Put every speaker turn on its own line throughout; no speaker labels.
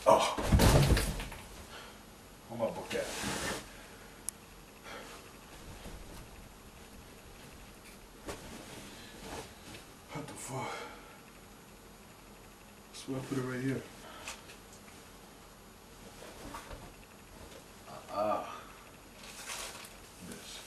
Oh. Where my book at? What the fuck? I swear I put it right here. This.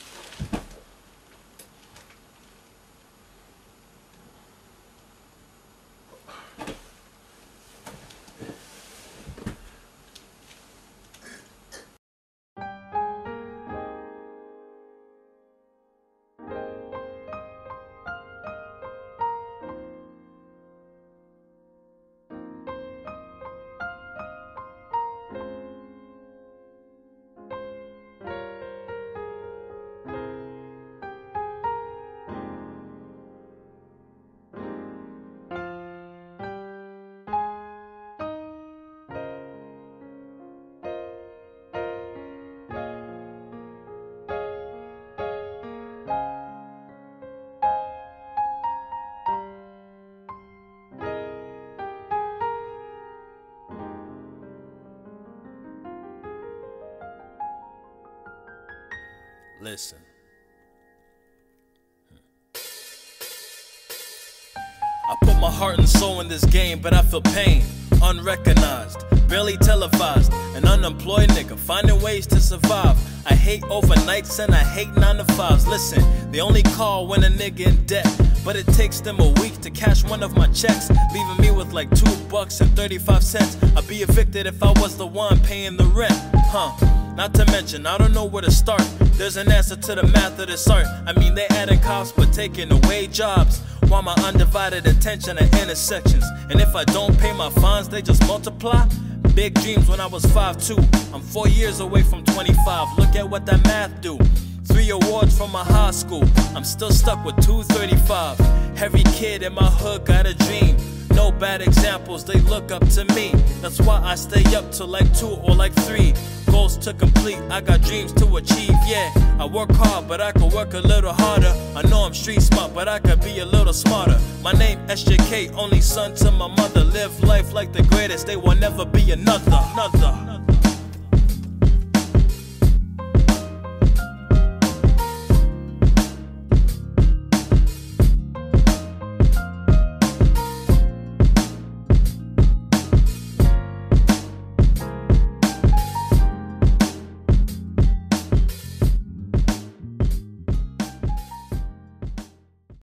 Listen. I put my heart and soul in this game, but I feel pain. Unrecognized, barely televised. An unemployed nigga finding ways to survive. I hate overnights and I hate 9 to 5s. Listen, they only call when a nigga in debt, but it takes them a week to cash one of my checks, leaving me with like $2.35. I'd be evicted if I was the one paying the rent, huh? Not to mention, I don't know where to start. There's an answer to the math of this art. I mean, they adding cops but taking away jobs, while my undivided attention at intersections. And if I don't pay my fines, they just multiply. Big dreams when I was 5'2". I'm 4 years away from 25. Look at what that math do. 3 awards from my high school. I'm still stuck with 235. Every kid in my hood got a dream. No bad examples, they look up to me. That's why I stay up till like 2 or like 3. Goals to complete, I got dreams to achieve, yeah. I work hard, but I could work a little harder. I know I'm street smart, but I could be a little smarter. My name SJK, only son to my mother. Live life like the greatest, they will never be another.